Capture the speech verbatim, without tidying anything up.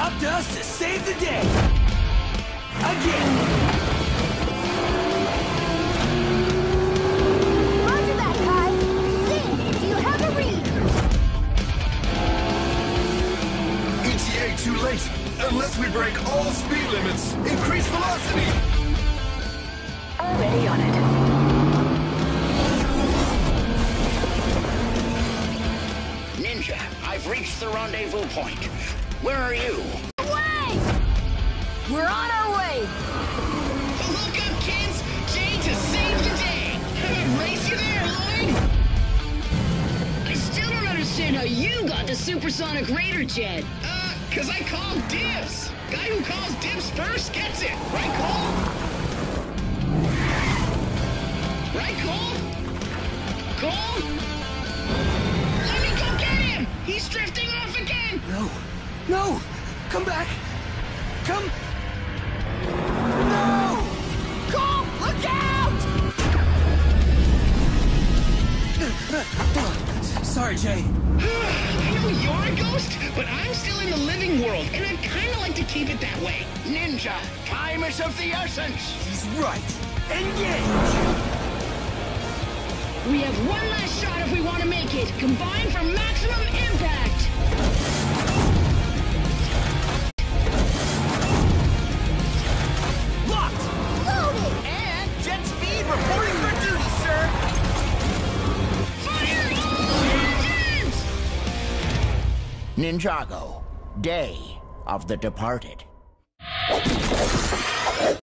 up to us to save the day! Again! Roger that, Kai. Zing, do you have a read? E T A too late! Unless we break all speed limits! Increase velocity! Already on it. Ninja, I've reached the rendezvous point. Where are you? Away! We're on our way! Look up, kids! Jade to save the day! Race you there, Lloyd! I still don't understand how you got the supersonic Raider jet. Uh, cause I called dibs! Guy who calls dibs first gets it! Right, Cole? Right, Cole? Cole? Let me go get him! He's drifting off again! No! No! Come back! Come! No! Cole, look out! Sorry, Jay. I know you're a ghost, but I'm still in the living world, and I'd kinda like to keep it that way. Ninja, time is of the essence. He's right. Engage! We have one last shot if we want to make it. Combine for maximum impact. Locked! Loaded! And jet speed reporting for duty, sir! Fire all engines! Ninjago, Day of the Departed.